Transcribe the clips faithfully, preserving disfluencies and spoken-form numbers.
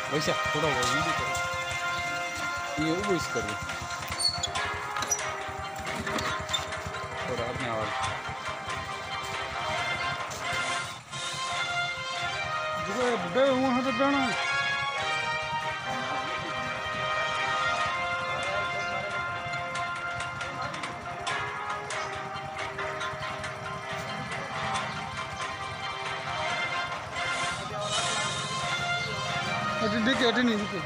वैसे थोड़ा वो वीडियो करो, ये वो इस करो थोड़ा अपने आवाज बुढ़े बुढ़े वहाँ तो जाना अरे देखे अटे नहीं देखे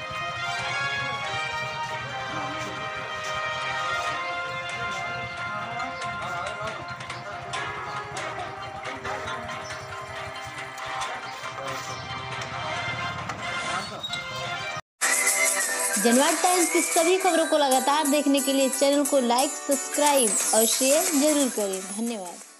जनवाद टाइम्स की सभी खबरों को लगातार देखने के लिए चैनल को लाइक, सब्सक्राइब और शेयर जरूर करें। धन्यवाद।